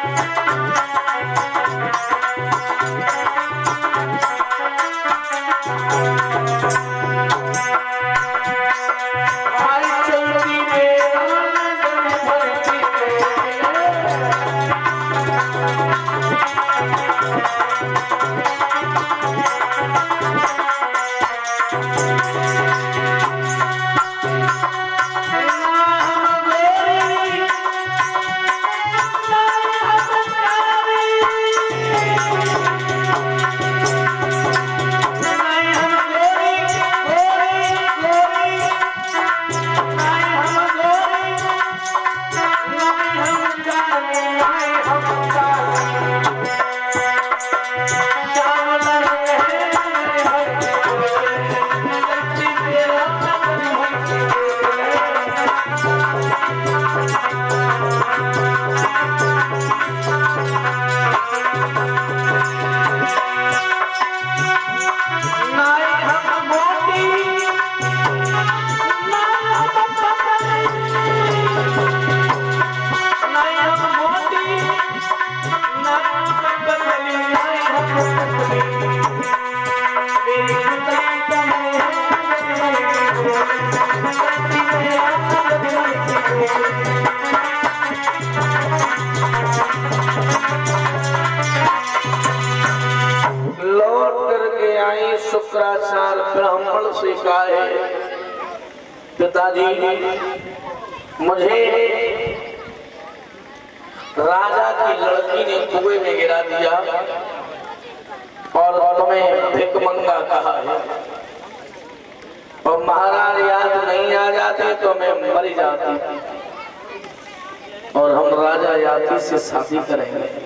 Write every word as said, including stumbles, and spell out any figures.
शुक्राचार्य ब्राह्मण से कहा, पिताजी मुझे राजा की लड़की ने कुएं में गिरा दिया और तुम्हें भिकमंगा कहा है, और महाराज याद नहीं आ जाते तो मैं मर जाती और हम राजा याती से शादी करेंगे।